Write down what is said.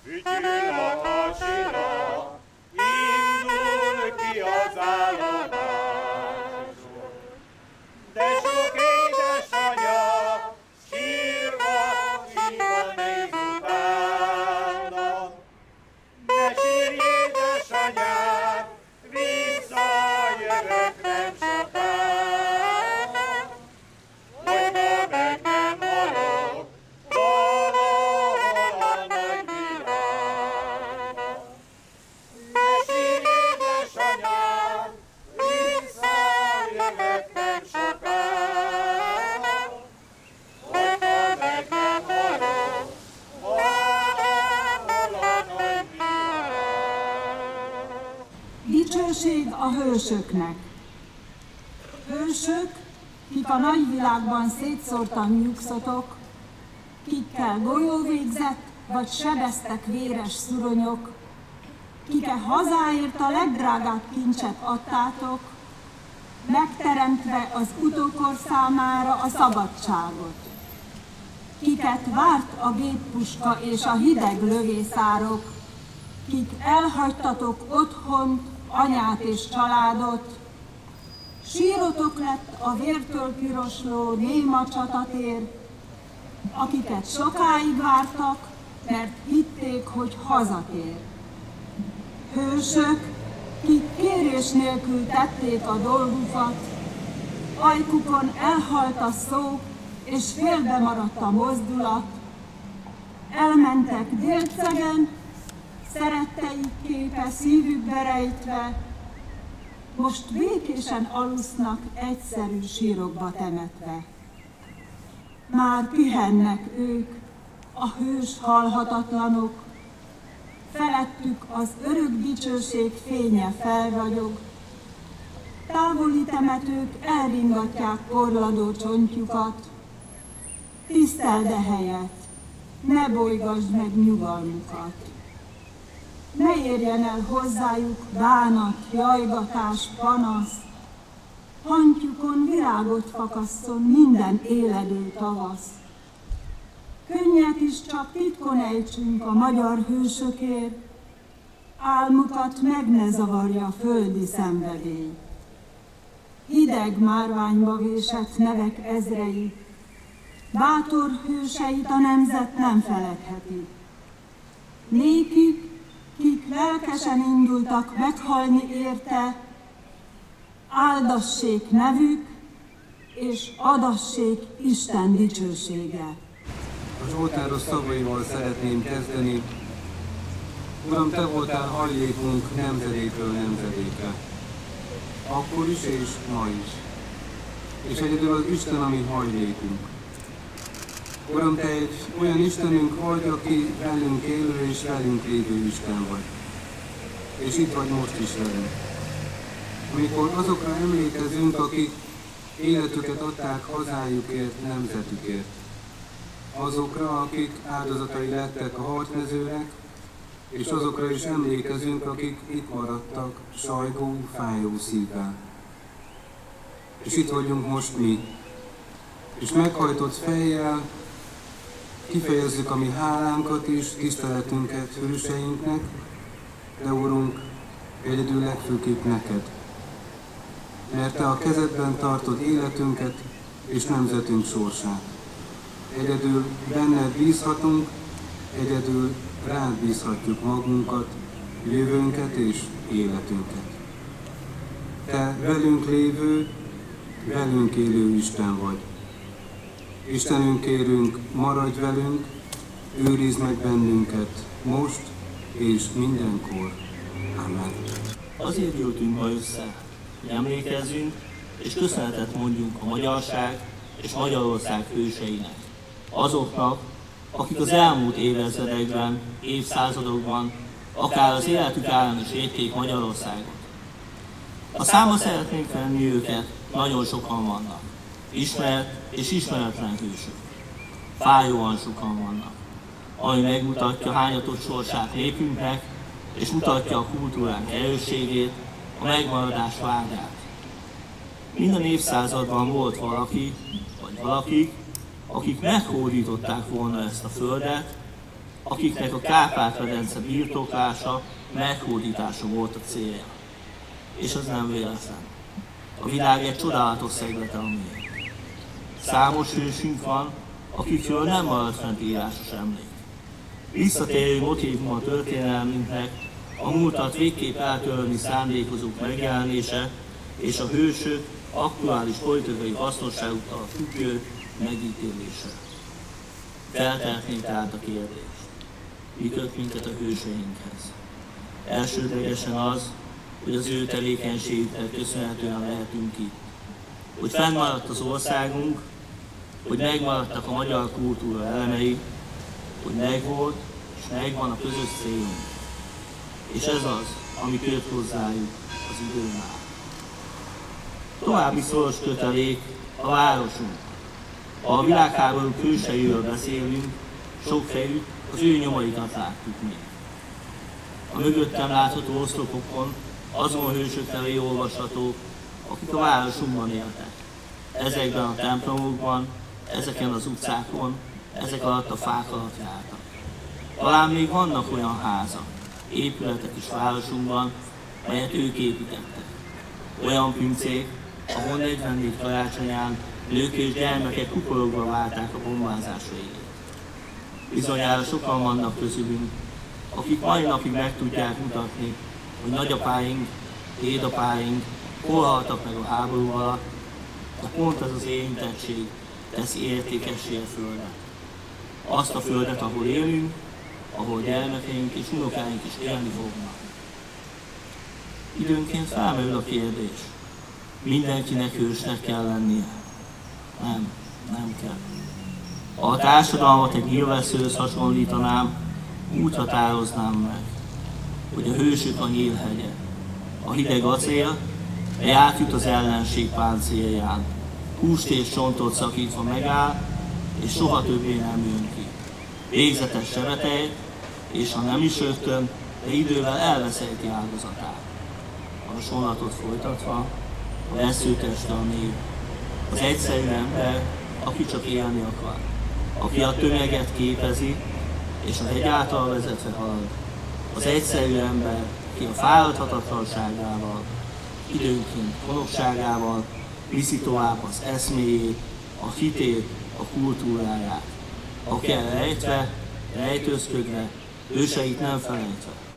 Ügyül a hasira, indul ki az állomásról. De sok édesanya sírva néz utána. Ne sírj, édesanyád, visszajövök nem sokára, hogy ma meg nem halok valahol a nagy világban. Ne sírj, édesanyád, visszajövök nem sokára, hogy ma meg nem halok valahol a nagy világban. Dicsőség a hősöknek. Hősök, kik a nagyvilágban szétszórtan nyugszatok, kikkel golyóvégzett vagy sebeztek véres szuronyok, kike hazáért a legdrágább kincset adtátok, megteremtve az utókor számára a szabadságot. Kiket várt a géppuska és a hideg lövészárok, kik elhagytatok otthont, anyát és családot, sírotok lett a vértől pirosló néma csatatér, akiket sokáig vártak, mert hitték, hogy hazatér. Hősök, kik kérés nélkül tették a dolgukat, ajkukon elhalt a szó, és félbe maradt a mozdulat, elmentek délcegen, szeretteik képe szívükbe rejtve, most békésen alusznak egyszerű sírokba temetve. Már pihennek ők, a hős halhatatlanok, felettük az örök dicsőség fénye felragyog, távoli temetők elringatják porladó csontjukat, tiszteld e helyet, ne bolygasd meg nyugalmukat. Ne érjen el hozzájuk bánat, jajgatás, panasz, hantyukon virágot fakasszon minden éledő tavasz. Könnyet is csak titkon ejtsünk a magyar hősökért, álmukat meg ne zavarja földi szenvedély. Hideg márványba vésett nevek ezrei, bátor hőseit a nemzet nem feledheti. Nékik, kik lelkesen indultak meghalni érte, áldassék nevük, és adassék Isten dicsősége. A Zsoltáros szavaival szeretném kezdeni. Uram, Te voltál hajlékunk nemzedékről nemzedékre. Akkor is és ma is. És egyedül az Isten, ami hajlékunk. Uram, Te egy olyan Istenünk vagy, aki velünk élő és velünk lévő Isten vagy. És itt vagy most is velünk. Amikor azokra emlékezünk, akik életüket adták hazájukért, nemzetükért. Azokra, akik áldozatai lettek a harcmezőnek, és azokra is emlékezünk, akik itt maradtak sajgó, fájó szívvel. És itt vagyunk most mi, és meghajtott fejjel kifejezzük a mi hálánkat is, tiszteletünket hőseinknek, de Urunk, egyedül legfőképp neked. Mert Te a kezedben tartod életünket és nemzetünk sorsát. Egyedül benned bízhatunk, egyedül rád bízhatjuk magunkat, jövőnket és életünket. Te velünk lévő, velünk élő Isten vagy. Istenünk, kérünk, maradj velünk, őrizd meg bennünket most és mindenkor. Amen. Azért gyűltünk ma össze, hogy emlékezzünk és köszönetet mondjunk a magyarság és Magyarország hőseinek. Azoknak, akik az elmúlt évezredekben, évszázadokban, akár az életük ellen is védték Magyarországot. A számba szeretnénk venni őket, nagyon sokan vannak. Ismert és ismeretlen hősök. Fájóan sokan vannak, ami megmutatja hányatott sorsát népünknek, és mutatja a kultúránk erősségét, a megmaradás vágyát. Minden évszázadban volt valaki, vagy valakik, akik meghódították volna ezt a földet, akiknek a Kárpát-medence birtoklása, meghódítása volt a célja. És az nem véletlen. A világ egy csodálatos szeglete a miénk. Számos hősünk van, akikről nem maradt fent írásos emlék. Visszatérő motívum a történelmünknek, a múltat végképp eltörölni szándékozók megjelenése és a hősök aktuális politikai hasznosságuktal függő megítélése. Feltehetnénk tehát a kérdést. Mi köt minket a hőseinkhez? Elsődlegesen az, hogy az ő tevékenységüknek köszönhetően lehetünk itt. Hogy fennmaradt az országunk, hogy megmaradtak a magyar kultúra elemei, hogy megvolt és megvan a közös célunk. És ez az, ami köt hozzájuk az időn át. További szoros kötelék a városunk. Ha a világháború hőseiről beszélünk, sok fejük az ő nyomaikat láttuk még. A mögöttem látható oszlopokon azon hősök nevei olvashatók, akik a városunkban éltek. Ezekben a templomokban, ezeken az utcákon, ezek alatt a fák alatt jártak. Talán még vannak olyan házak, épületek is városunkban, melyet ők építettek. Olyan pincék, ahol 44 karácsonyán nők és gyermekek kuporokba várták a bombázás végét. Bizonyára sokan vannak közülünk, akik mai napig meg tudják mutatni, hogy nagyapáink, dédapáink hol haltak meg a háború alatt, de pont ez az érintettség teszi értékessé a földet. Azt a földet, ahol élünk, ahol gyermekeink és unokáink is élni fognak. Időnként felmerül a kérdés, mindenkinek hősnek kell lennie? Nem kell. Ha a társadalmat egy nyilvesszőhöz hasonlítanám, úgy határoznám meg, hogy a hősök a nyílhegye, a hideg acél, mely átjut az ellenség páncélján, húst és csontot szakítva megáll, és soha többé nem jön ki. Végzetes sebetej, és ha nem is rögtön, de idővel elveszejti áldozatát. A hasonlatot folytatva, a veszőteste a név, az egyszerű ember, aki csak élni akar, aki a tömeget képezi, és az egy által vezetve halad. Az egyszerű ember, aki a fáradhatatlanságával, időnként konokságával viszi tovább az eszméjét, a hitét, a kultúráját, aki rejtve, rejtőzködve, őseit nem felejtve.